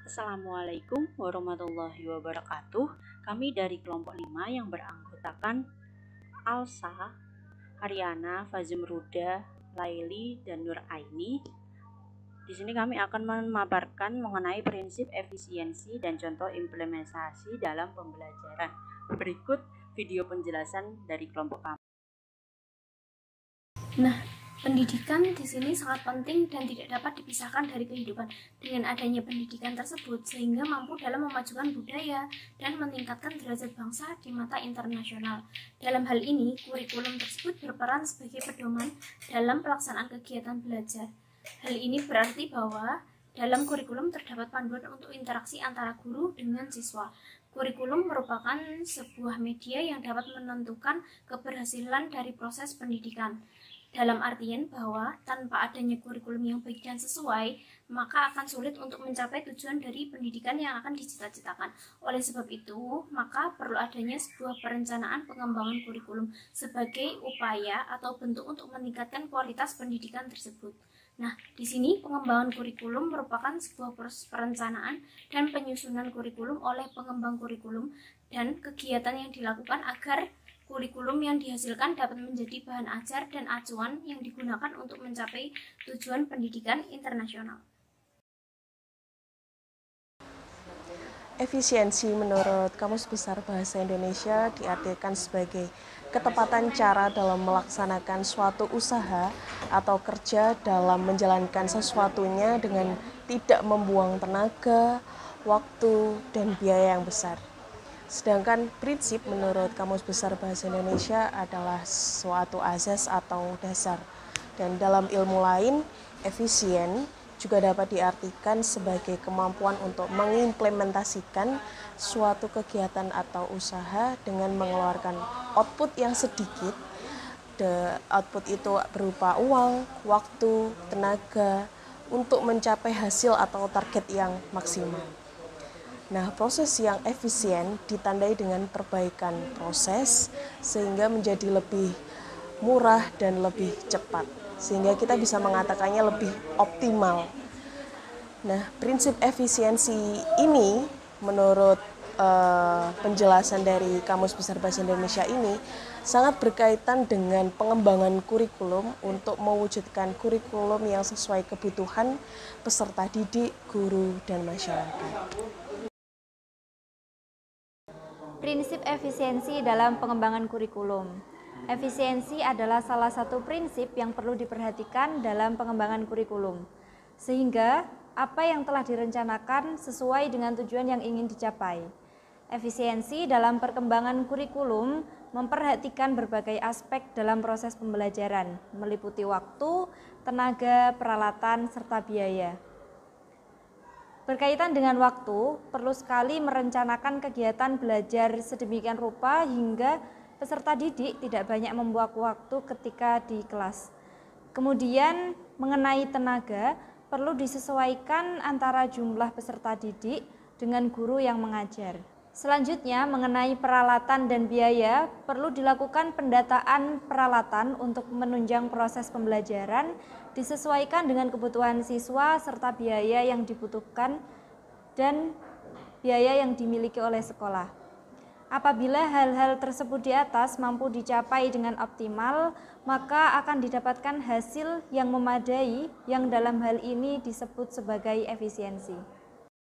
Assalamualaikum warahmatullahi wabarakatuh. Kami dari kelompok 5 yang beranggotakan Alsa, Ariana, Fazimruda, Laili, dan Nur Aini. Di sini kami akan memaparkan mengenai prinsip efisiensi dan contoh implementasi dalam pembelajaran. Berikut video penjelasan dari kelompok kami. Nah, pendidikan di sini sangat penting dan tidak dapat dipisahkan dari kehidupan. Dengan adanya pendidikan tersebut, sehingga mampu dalam memajukan budaya dan meningkatkan derajat bangsa di mata internasional. Dalam hal ini, kurikulum tersebut berperan sebagai pedoman dalam pelaksanaan kegiatan belajar. Hal ini berarti bahwa dalam kurikulum terdapat panduan untuk interaksi antara guru dengan siswa. Kurikulum merupakan sebuah media yang dapat menentukan keberhasilan dari proses pendidikan. Dalam artian bahwa tanpa adanya kurikulum yang baik dan sesuai, maka akan sulit untuk mencapai tujuan dari pendidikan yang akan dicita-citakan. Oleh sebab itu, maka perlu adanya sebuah perencanaan pengembangan kurikulum sebagai upaya atau bentuk untuk meningkatkan kualitas pendidikan tersebut. Nah, di sini pengembangan kurikulum merupakan sebuah proses perencanaan dan penyusunan kurikulum oleh pengembang kurikulum dan kegiatan yang dilakukan agar kurikulum yang dihasilkan dapat menjadi bahan ajar dan acuan yang digunakan untuk mencapai tujuan pendidikan internasional. Efisiensi menurut Kamus Besar Bahasa Indonesia diartikan sebagai ketepatan cara dalam melaksanakan suatu usaha atau kerja dalam menjalankan sesuatunya dengan tidak membuang tenaga, waktu, dan biaya yang besar. Sedangkan prinsip menurut Kamus Besar Bahasa Indonesia adalah suatu azas atau dasar. Dan dalam ilmu lain, efisien juga dapat diartikan sebagai kemampuan untuk mengimplementasikan suatu kegiatan atau usaha dengan mengeluarkan output yang sedikit. Output itu berupa uang, waktu, tenaga untuk mencapai hasil atau target yang maksimal. Nah, proses yang efisien ditandai dengan perbaikan proses sehingga menjadi lebih murah dan lebih cepat, sehingga kita bisa mengatakannya lebih optimal. Nah, prinsip efisiensi ini menurut penjelasan dari Kamus Besar Bahasa Indonesia ini sangat berkaitan dengan pengembangan kurikulum untuk mewujudkan kurikulum yang sesuai kebutuhan peserta didik, guru, dan masyarakat. Prinsip efisiensi dalam pengembangan kurikulum. Efisiensi adalah salah satu prinsip yang perlu diperhatikan dalam pengembangan kurikulum, sehingga apa yang telah direncanakan sesuai dengan tujuan yang ingin dicapai. Efisiensi dalam perkembangan kurikulum memperhatikan berbagai aspek dalam proses pembelajaran, meliputi waktu, tenaga, peralatan, serta biaya. Berkaitan dengan waktu, perlu sekali merencanakan kegiatan belajar sedemikian rupa hingga peserta didik tidak banyak membuang waktu ketika di kelas. Kemudian mengenai tenaga, perlu disesuaikan antara jumlah peserta didik dengan guru yang mengajar. Selanjutnya, mengenai peralatan dan biaya, perlu dilakukan pendataan peralatan untuk menunjang proses pembelajaran, disesuaikan dengan kebutuhan siswa serta biaya yang dibutuhkan dan biaya yang dimiliki oleh sekolah. Apabila hal-hal tersebut di atas mampu dicapai dengan optimal, maka akan didapatkan hasil yang memadai yang dalam hal ini disebut sebagai efisiensi.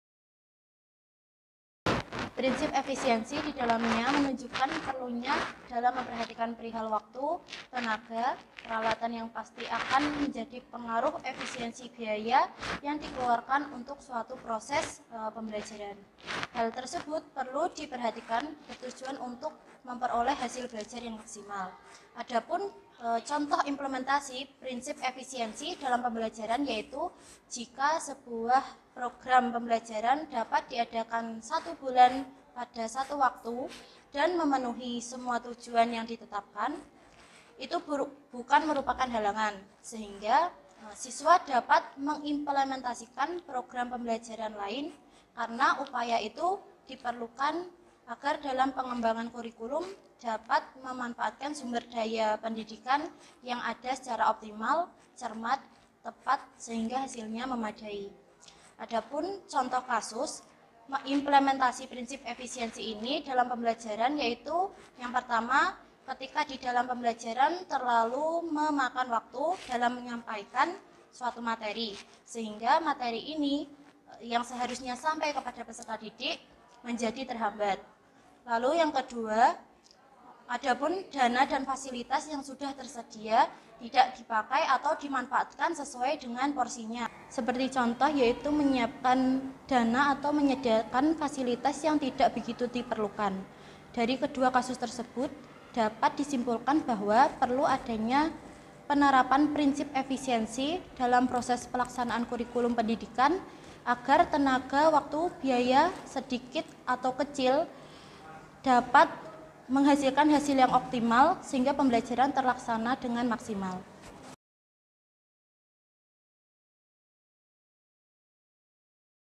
Prinsip efisiensi di dalamnya menunjukkan perlunya dalam memperhatikan perihal waktu, tenaga, peralatan yang pasti akan menjadi pengaruh efisiensi biaya yang dikeluarkan untuk suatu proses pembelajaran. Hal tersebut perlu diperhatikan bertujuan untuk memperoleh hasil belajar yang maksimal. Adapun contoh implementasi prinsip efisiensi dalam pembelajaran yaitu jika sebuah program pembelajaran dapat diadakan 1 bulan pada satu waktu dan memenuhi semua tujuan yang ditetapkan, itu bukan merupakan halangan, sehingga siswa dapat mengimplementasikan program pembelajaran lain karena upaya itu diperlukan agar dalam pengembangan kurikulum dapat memanfaatkan sumber daya pendidikan yang ada secara optimal, cermat, tepat, sehingga hasilnya memadai. Adapun contoh kasus implementasi prinsip efisiensi ini dalam pembelajaran yaitu yang pertama, ketika di dalam pembelajaran terlalu memakan waktu dalam menyampaikan suatu materi, sehingga materi ini yang seharusnya sampai kepada peserta didik menjadi terhambat. Lalu yang kedua, adapun dana dan fasilitas yang sudah tersedia tidak dipakai atau dimanfaatkan sesuai dengan porsinya. Seperti contoh yaitu menyiapkan dana atau menyediakan fasilitas yang tidak begitu diperlukan. Dari kedua kasus tersebut dapat disimpulkan bahwa perlu adanya penerapan prinsip efisiensi dalam proses pelaksanaan kurikulum pendidikan agar tenaga, waktu, biaya sedikit atau kecil dapat menghasilkan hasil yang optimal sehingga pembelajaran terlaksana dengan maksimal.